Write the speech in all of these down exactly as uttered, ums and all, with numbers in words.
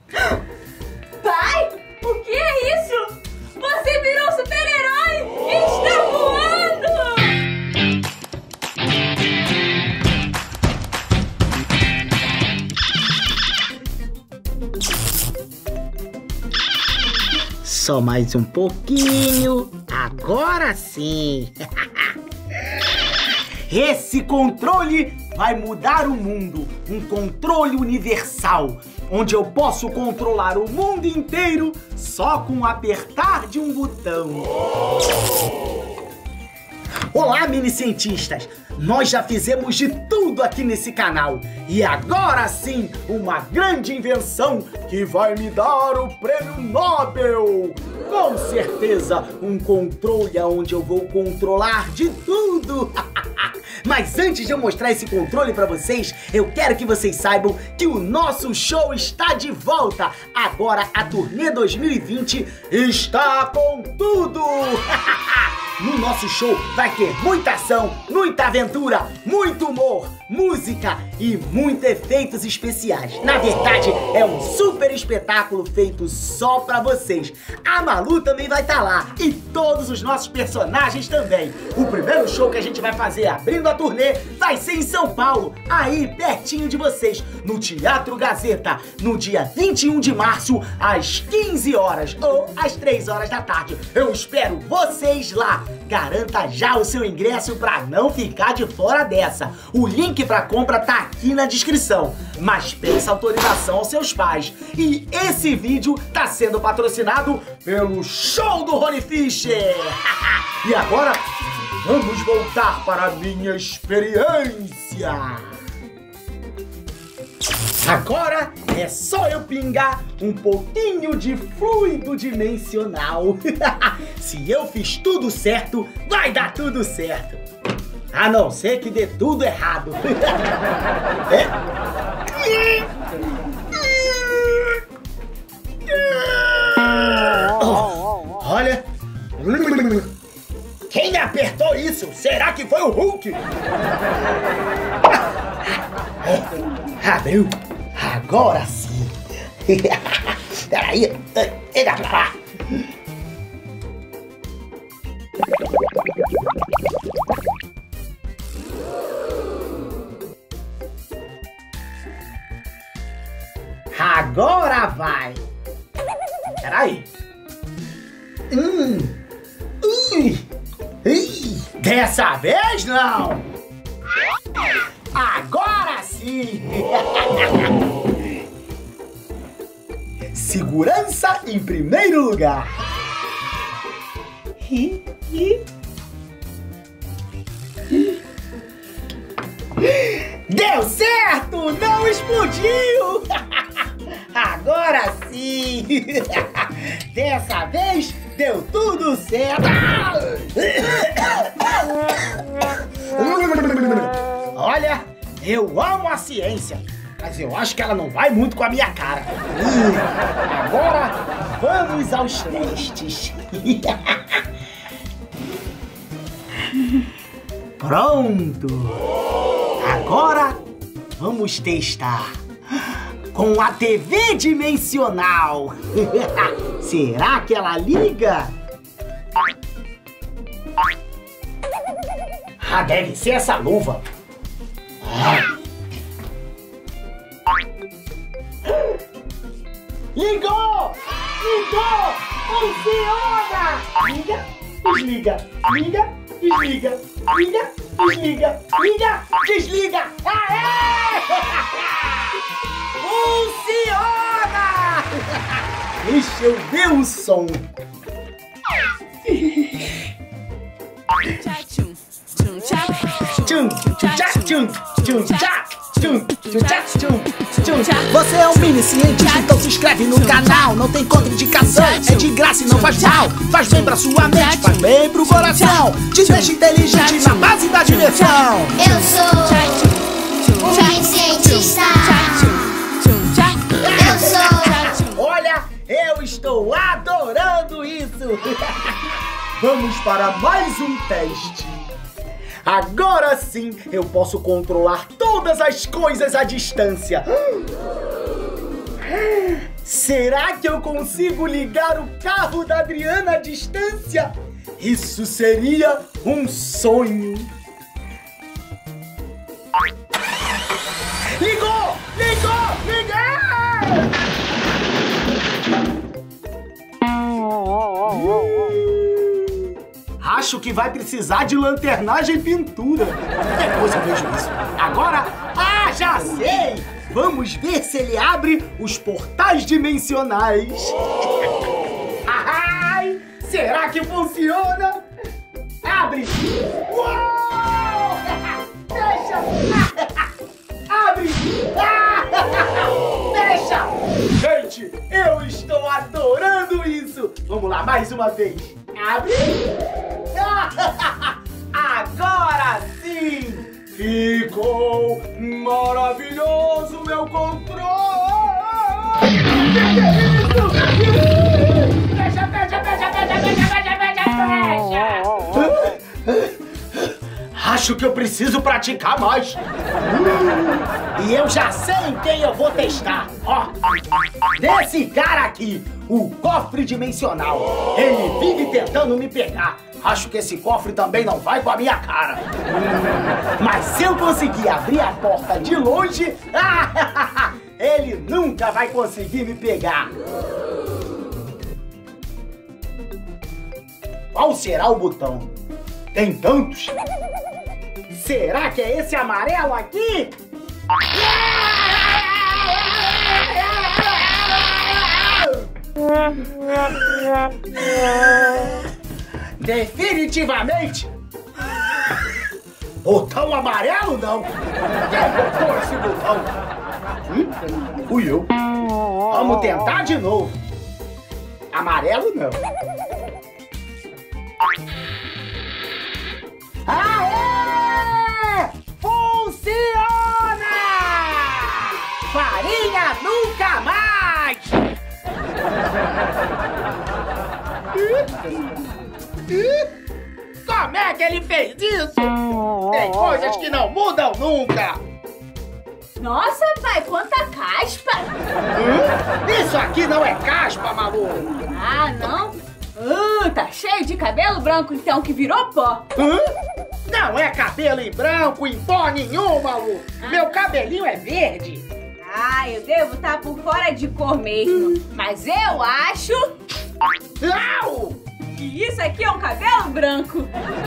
Pai, o que é isso? Você virou super-herói e está voando! Só mais um pouquinho. Agora sim. Esse controle vai mudar o mundo. Um controle universal, onde eu posso controlar o mundo inteiro só com o apertar de um botão. Olá, mini cientistas! Nós já fizemos de tudo aqui nesse canal. E agora sim, uma grande invenção que vai me dar o prêmio Nobel! Com certeza, um controle onde eu vou controlar de tudo! Mas antes de eu mostrar esse controle pra vocês, eu quero que vocês saibam que o nosso show está de volta! Agora a turnê dois mil e vinte está com tudo! No nosso show vai ter muita ação, muita aventura, muito humor, música e muitos efeitos especiais. Na verdade, é um super espetáculo feito só pra vocês. A Malu também vai estar lá e todos os nossos personagens também. O primeiro show que a gente vai fazer abrindo a turnê vai ser em São Paulo, aí pertinho de vocês, no Teatro Gazeta, no dia vinte e um de março, às quinze horas ou às três horas da tarde. Eu espero vocês lá. Garanta já o seu ingresso para não ficar de fora dessa. O link para compra tá aqui na descrição. Mas peça autorização aos seus pais. E esse vídeo tá sendo patrocinado pelo Show do Rony Fischer. E agora, vamos voltar para a minha experiência. Agora é só eu pingar um pouquinho de fluido dimensional. Se eu fiz tudo certo, vai dar tudo certo. A não ser que dê tudo errado. É? Oh, olha. Quem apertou isso? Será que foi o Hulk? Abriu. Agora sim. Peraí. Chega pra lá. Agora vai. Peraí. Hum. Ui. Ui. Dessa vez não. Agora sim. Segurança em primeiro lugar. Deu certo! Não explodiu! Agora sim! Dessa vez deu tudo certo! Olha, eu amo a ciência, mas eu acho que ela não vai muito com a minha cara. Agora, vamos aos testes. Pronto! Agora, vamos testar com a T V dimensional. Será que ela liga? Ah, deve ser essa luva. Ah. Ligou! Ligou! Funciona! Liga, desliga, liga, desliga, liga, desliga, liga, desliga! Aê! Funciona! Deixa eu ver o som. Tchum, tchum, tchá, tchum, tchum, tchá, tchum, tchum, tchá, tchum, tchum. Você é um mini cientista, então se inscreve no canal. Não tem contraindicação, é de graça e não faz mal. Faz bem pra sua mente, faz bem pro coração. Te deixa inteligente na base da diversão. Eu sou um mini cientista. Eu sou. Olha, eu estou adorando isso. Vamos para mais um teste. Agora sim, eu posso controlar todas as coisas à distância. Será que eu consigo ligar o carro da Adriana à distância? Isso seria um sonho. Ligou! Ligou! Liguei! Acho que vai precisar de lanternagem e pintura. Depois eu vejo isso. Agora, ah, já sei! Vamos ver se ele abre os portais dimensionais. Ai, será que funciona? Abre! Uou! Fecha! Abre! Fecha! Gente, eu estou adorando isso! Vamos lá, mais uma vez. Abre! Agora sim! Ficou maravilhoso, meu controle! Que é isso? Fecha, fecha, fecha, fecha, fecha, fecha, fecha! Acho que eu preciso praticar mais. E eu já sei em quem eu vou testar. Ó, desse cara aqui, o cofre dimensional. Ele vive tentando me pegar. Acho que esse cofre também não vai com a minha cara. Mas se eu conseguir abrir a porta de longe, ele nunca vai conseguir me pegar. Qual será o botão? Tem tantos? Será que é esse amarelo aqui? Definitivamente! Botão amarelo não! Quem botou esse botão? Hum? Fui eu. Vamos tentar de novo. Amarelo não. Aê! Funciona! Farinha nunca mais! Como é que ele fez isso? Tem coisas que não mudam nunca! Nossa, pai, quanta caspa! Hum? Isso aqui não é caspa, maluco! Ah, não? Uh, tá cheio de cabelo branco, então, que virou pó. Hã? Não é cabelo em branco, em pó nenhum, maluco! Meu cabelinho é verde! Ah, eu devo estar por fora de cor mesmo. Mas eu acho... Au! que isso aqui é um cabelo branco.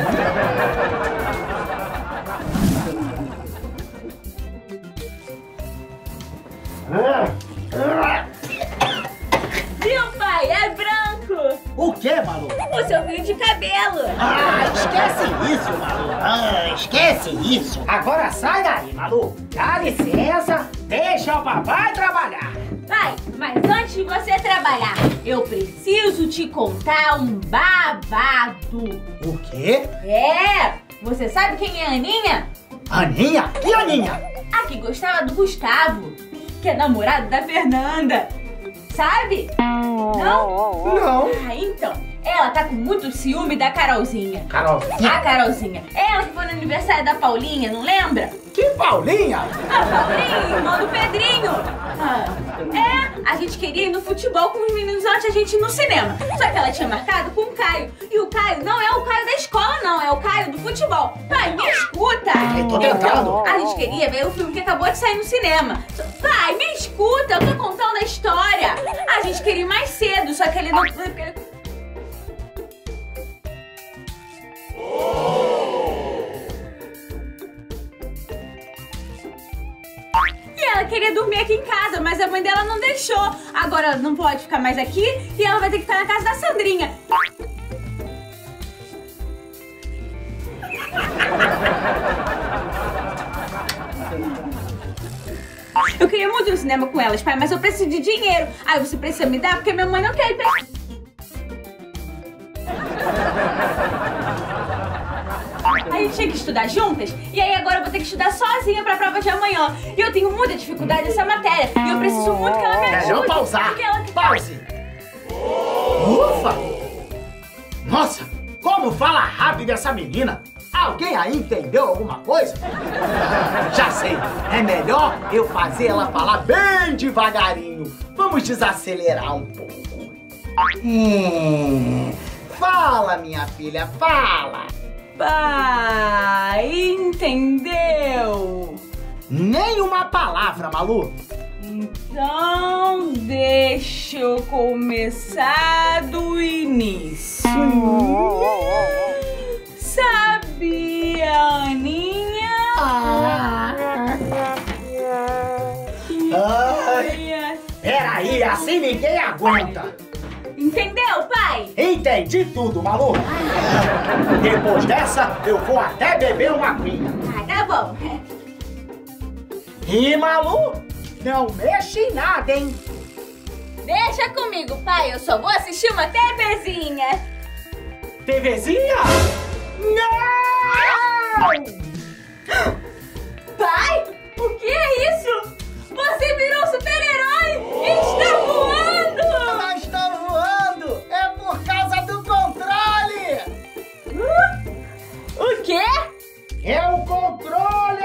Viu, pai? É branco. O que, maluco? O seu fio de cabelo. Ah, esquece isso, maluco. Ah, esquece isso. Agora sai daí, maluco. Dá licença, deixa o papai trabalhar. Pai, mas antes de você trabalhar, eu preciso te contar um babado. O quê? É, você sabe quem é a Aninha? Aninha? Que Aninha? A que gostava do Gustavo, que é namorado da Fernanda. Sabe? Não? Não. Ah, então. Ela tá com muito ciúme da Carolzinha. Carolzinha? A Carolzinha. Ela que foi no aniversário da Paulinha, não lembra? Que Paulinha? A Paulinha, irmã do Pedrinho. Ah, é, a gente queria ir no futebol com os meninos antes de a gente ir no cinema. Só que ela tinha marcado com o Caio. E o Caio não é o Caio da escola, não. É o Caio do futebol. Pai, me escuta. Eu tô tentando. A gente queria ver o filme que acabou de sair no cinema. Pai, me escuta. Eu tô contando a história. A gente queria ir mais cedo, só que ele não... E ela queria dormir aqui em casa, mas a mãe dela não deixou. Agora ela não pode ficar mais aqui e ela vai ter que ficar na casa da Sandrinha. Eu queria muito ir no cinema com elas, pai, mas eu preciso de dinheiro. Aí você precisa me dar porque minha mãe não quer ir pra... A gente tinha que estudar juntas, e aí agora eu vou ter que estudar sozinha pra prova de amanhã. E eu tenho muita dificuldade nessa matéria, e eu preciso muito que ela me ajude. Vamos pausar. Porque ela... Pause. Ufa! Nossa, como fala rápido essa menina. Alguém aí entendeu alguma coisa? Já sei, é melhor eu fazer ela falar bem devagarinho. vamos desacelerar um pouco. Hum, fala, minha filha, fala. Pai, entendeu? Nenhuma palavra, Malu. Então, deixa eu começar do início. Sabia, Aninha? Ah. Ai. Peraí, assim ninguém aguenta. Entendeu, pai? Entendi tudo, Malu. Depois dessa, eu vou até beber uma aguinha. Ah, tá bom. E, Malu, não mexe em nada, hein? Deixa comigo, pai. Eu só vou assistir uma TVzinha. TVzinha? Não! Pai, o que é isso? Você virou super-herói e está voando! Não estou voando! É por causa do controle! Uh, o quê? É o controle!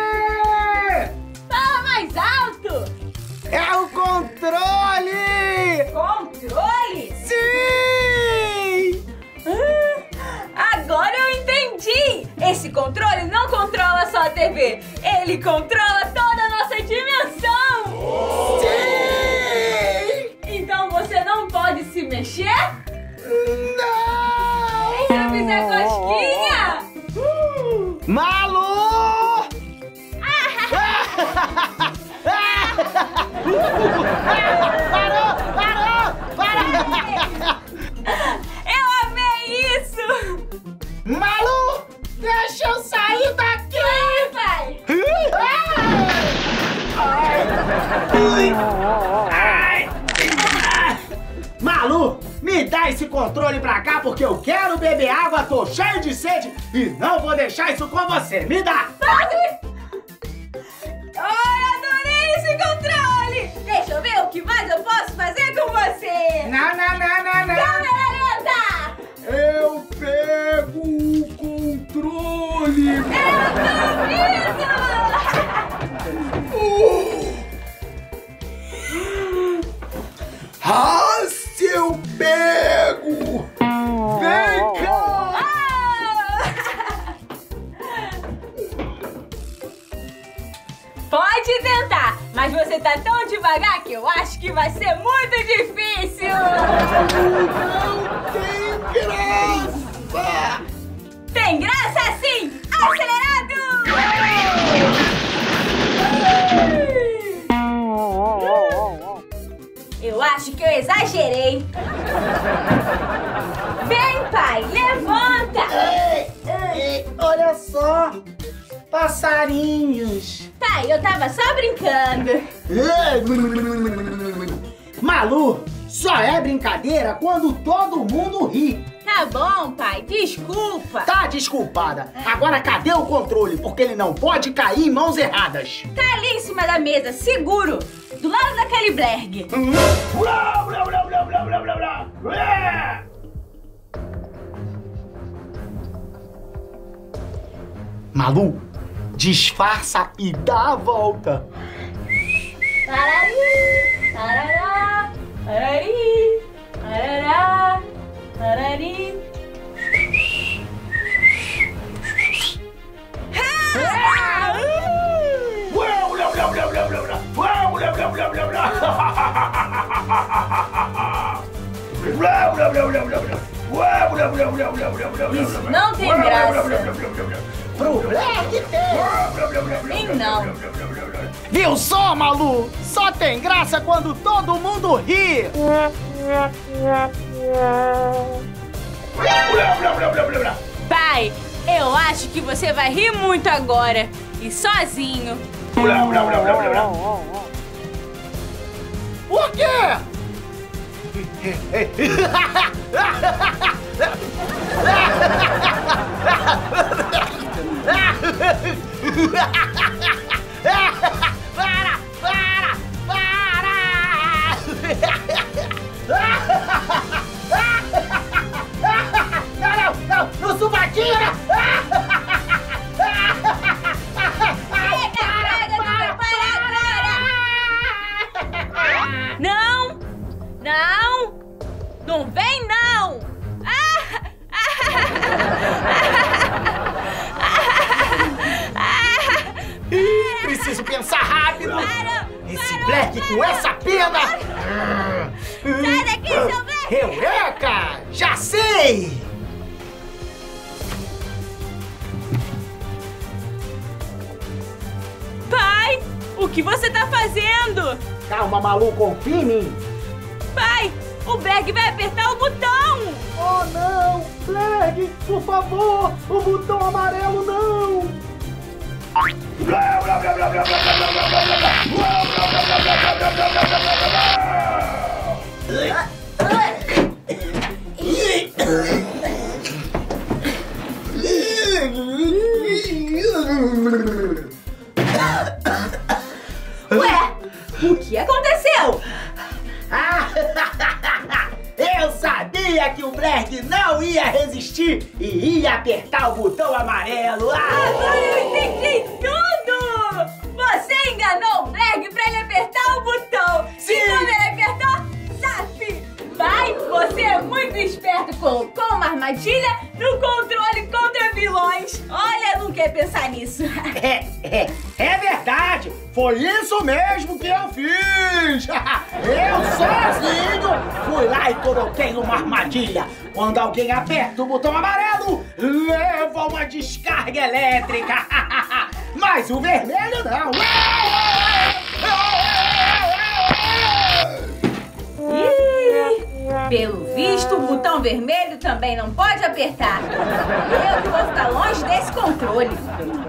Fala mais alto! É o controle! Controle? Sim! Ah, agora eu entendi! Esse controle não controla só a T V, ele controla toda a nossa dimensão! Sim! Então você não pode se mexer? Não! E se eu fizer cosquinha? Malu! Parou! Parou! Parou! Eu amei isso! Malu! Deixa eu sair daqui! Vai, vai! Ai. Ai. Malu, me dá esse controle pra cá porque eu quero beber água, tô cheio de sede e não vou deixar isso com você. Me dá! Ai, adorei esse controle! Deixa eu ver o que mais eu posso fazer com você! Não, não, não, não, não! Câmera lenta! Eu pego o controle! Eu duvido! Ah, se eu pego! Vem cá! Ah! Pode tentar, mas você tá tão devagar que eu acho que vai ser muito difícil! Não tem graça! Tem graça sim! Acelerado! Eu acho que eu exagerei. Vem, pai, levanta! Ei, ei, olha só! Passarinhos! Pai, eu tava só brincando. Malu, só é brincadeira quando todo mundo ri. Tá bom, pai, desculpa. Tá desculpada. Agora cadê o controle? Porque ele não pode cair em mãos erradas. Tá ali em cima da mesa, seguro. Do lado da Kelly Berg. Malu, disfarça e dá a volta. Tarari, tarará, tarari, tarará, tarari. Isso não tem graça. Pro Black tem. E não. Viu só, Malu? Só tem graça quando todo mundo ri. Pai, eu acho que você vai rir muito agora. E sozinho. Por quê? Para! Para! Para! Não, não, não! No subaquinho, né? Não! com essa pena! Sai daqui, seu Black! Eureka! Já sei! Pai, o que você tá fazendo? Calma, maluco, confia em mim! Pai, o Black vai apertar o botão! Oh, não! Black, por favor! O botão amarelo não! Ué, o que aconteceu? Eu sabia que o Black não ia resistir e ia apertar o botão amarelo. Agora eu entendi tudo! Você enganou o Black pra ele apertar o botão. Sim. E quando ele apertou, zap! Pai, você é muito esperto. Colocou uma armadilha no controle contra vilões. Olha, não quer pensar nisso. É, é, é verdade! Foi isso mesmo que eu fiz! Eu sozinho fui lá e coloquei uma armadilha. Quando alguém aperta o botão amarelo, leva uma descarga elétrica. Mas o vermelho não. Ih, pelo visto, o botão vermelho também não pode apertar. Eu que vou ficar longe desse controle.